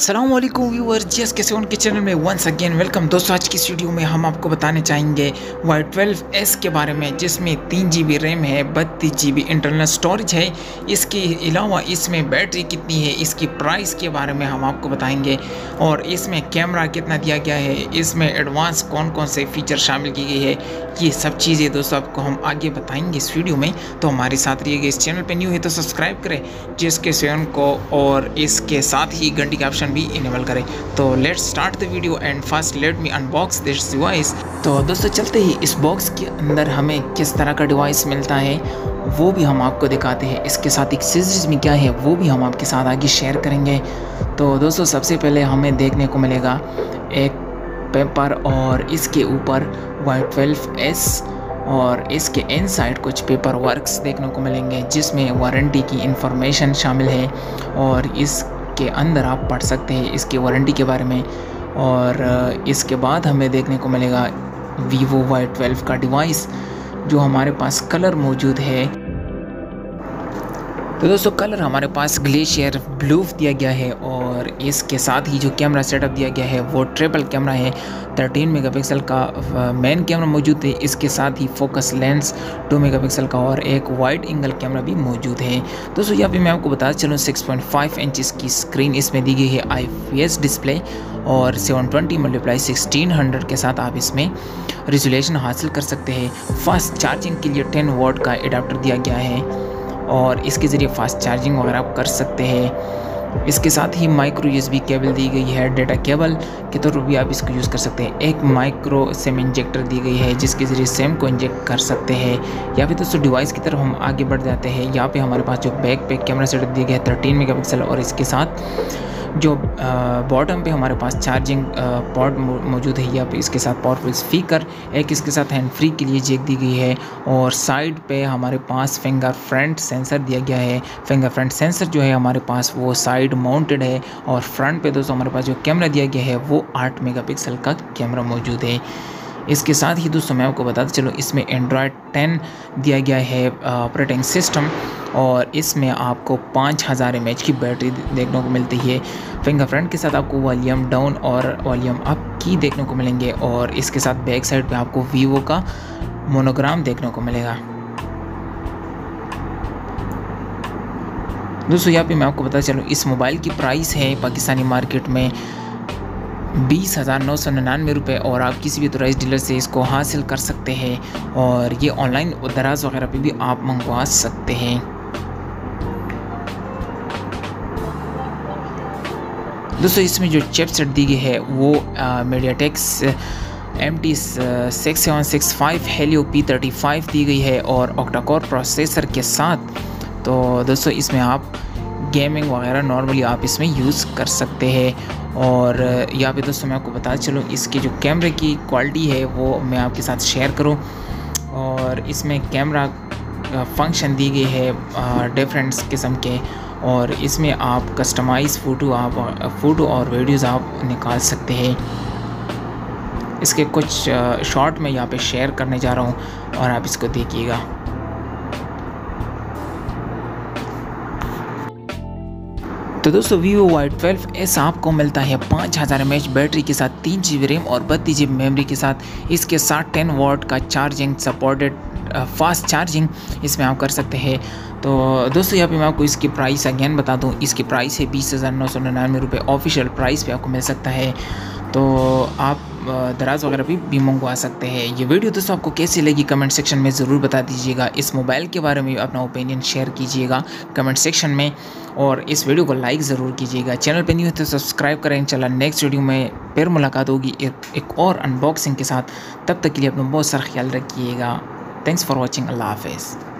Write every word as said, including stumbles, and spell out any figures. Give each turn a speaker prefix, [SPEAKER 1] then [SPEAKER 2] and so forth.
[SPEAKER 1] अस्सलाम वालेकुम viewers, GS के सेवन के चैनल में वंस अगेन वेलकम। दोस्तों, आज की इस वीडियो में हम आपको बताने चाहेंगे वाई ट्वेल्व एस के बारे में, जिसमें तीन जी बी रैम है, बत्तीस जी बी इंटरनल स्टोरेज है। इसके अलावा इसमें बैटरी कितनी है, इसकी प्राइस के बारे में हम आपको बताएंगे, और इसमें कैमरा कितना दिया गया है, इसमें एडवांस कौन कौन से फीचर शामिल की गई है, ये सब चीज़ें दोस्तों आपको हम आगे बताएंगे इस वीडियो में। तो हमारे साथ रहिएगा। इस चैनल पर न्यू है तो सब्सक्राइब करें जीएस के सेवन को, और इसके साथ ही घंटी का ऑप्शन भी इनेबल करें। तो let's start the video and first let me unbox this device. तो दोस्तों, चलते ही इस बॉक्स के अंदर हमें किस तरह का डिवाइस मिलता है वो भी हम आपको दिखाते हैं। इसके साथ एक सीरीज में क्या है वो भी हम आपके साथ आगे शेयर करेंगे। तो दोस्तों, सबसे पहले हमें देखने को मिलेगा एक पेपर, और इसके ऊपर वाई ट्वेल्व एस, और इसके इनसाइड कुछ पेपर वर्क्स देखने को मिलेंगे जिसमें वारंटी की इंफॉर्मेशन शामिल है, और इसके अंदर आप पढ़ सकते हैं इसकी वारंटी के बारे में। और इसके बाद हमें देखने को मिलेगा वीवो वाई ट्वेल्व का डिवाइस, जो हमारे पास कलर मौजूद है। तो दोस्तों, कलर हमारे पास ग्लेशियर ब्लू दिया गया है, और इसके साथ ही जो कैमरा सेटअप दिया गया है वो ट्रिपल कैमरा है। तेरह मेगापिक्सल का मेन कैमरा मौजूद है, इसके साथ ही फोकस लेंस दो मेगापिक्सल का और एक वाइड एंगल कैमरा भी मौजूद है। दोस्तों, यहाँ पे मैं आपको बताता चलूँ छह पॉइंट पाँच इंचेस की स्क्रीन इसमें दी गई है, आई पी एस डिस्प्ले, और सात सौ बीस मल्टीप्लाई सोलह सौ के साथ आप इसमें रिजोल्यूशन हासिल कर सकते हैं। फास्ट चार्जिंग के लिए दस वॉट का एडाप्टर दिया गया है, और इसके ज़रिए फास्ट चार्जिंग वगैरह आप कर सकते हैं। इसके साथ ही माइक्रो यूएसबी केबल दी गई है, डेटा केबल के तौर पर भी आप इसको यूज़ कर सकते हैं। एक माइक्रो सिम इंजेक्टर दी गई है जिसके ज़रिए सिम को इंजेक्ट कर सकते हैं। यहाँ पे दोस्तों डिवाइस की तरफ हम आगे बढ़ जाते हैं। यहाँ पे हमारे पास जो बैक पे कैमरा सेटअप दिया गया है तेरह मेगापिक्सल, और इसके साथ जो बॉटम पे हमारे पास चार्जिंग पॉड मौजूद है। यहाँ पे इसके साथ पावरफुल स्पीकर, एक इसके साथ हैंड फ्री के लिए जैक दी गई है, और साइड पे हमारे पास फिंगरप्रिंट सेंसर दिया गया है। फिंगरप्रिंट सेंसर जो है हमारे पास वो साइड माउंटेड है, और फ्रंट पे दोस्तों हमारे पास जो कैमरा दिया गया है वो आठ मेगापिक्सल का कैमरा मौजूद है। इसके साथ ही दोस्तों मैं आपको बताते चलो, इसमें एंड्रॉयड टेन दिया गया है ऑपरेटिंग सिस्टम, और इसमें आपको पाँच हज़ार एम एच की बैटरी देखने को मिलती है। फिंगरप्रिंट के साथ आपको वॉल्यूम डाउन और वॉल्यूम अप की देखने को मिलेंगे, और इसके साथ बैक साइड पे आपको वीवो का मोनोग्राम देखने को मिलेगा। दोस्तों, यहाँ पे मैं आपको बताता चलूँ, इस मोबाइल की प्राइस है पाकिस्तानी मार्केट में बीस हज़ार नौ सौ निन्यानवे रुपये, और आप किसी भी ऑथराइज्ड डीलर से इसको हासिल कर सकते हैं, और ये ऑनलाइन दराज वगैरह पे भी आप मंगवा सकते हैं। दोस्तों, इसमें जो चिपसेट दी गई है वो MediaTek M T six seven six five Helio P thirty five दी गई है, और ऑक्टा-कोर प्रोसेसर के साथ। तो दोस्तों, इसमें आप गेमिंग वगैरह नॉर्मली आप इसमें यूज़ कर सकते हैं। और यहाँ पे दोस्तों मैं आपको बता चलूँ, इसके जो कैमरे की क्वालिटी है वो मैं आपके साथ शेयर करूँ। और इसमें कैमरा फंक्शन दी गई है डिफरेंट किस्म के, और इसमें आप कस्टमाइज फ़ोटो आप फ़ोटो और वीडियोज़ आप निकाल सकते हैं। इसके कुछ शॉट मैं यहाँ पे शेयर करने जा रहा हूँ, और आप इसको देखिएगा। तो दोस्तों, वीवो वाई ट्वेल्व एस आपको मिलता है पाँच हज़ार एम एच बैटरी के साथ, तीन जी बी रैम और बत्तीस जी बी मेमोरी के साथ। इसके साथ दस वॉट का चार्जिंग सपोर्टेड फास्ट चार्जिंग इसमें आप कर सकते हैं। तो दोस्तों, यहाँ पे मैं आपको इसकी प्राइस अगेन बता दूँ, इसकी प्राइस है बीस हज़ार नौ सौ निन्यानवे रुपये। ऑफिशियल प्राइस पे आपको मिल सकता है, तो आप दराज वगैरह भी, भी मंगवा सकते हैं। ये वीडियो दोस्तों आपको कैसी लगी कमेंट सेक्शन में ज़रूर बता दीजिएगा। इस मोबाइल के बारे में अपना ओपिनियन शेयर कीजिएगा कमेंट सेक्शन में, और इस वीडियो को लाइक ज़रूर कीजिएगा। चैनल पे न्यू है तो सब्सक्राइब करें। इंशाल्लाह नेक्स्ट वीडियो में फिर मुलाकात होगी एक, एक और अनबॉक्सिंग के साथ। तब तक के लिए अपना बहुत सारा ख्याल रखिएगा। Thanks for watching. अल्लाह हाफिज़।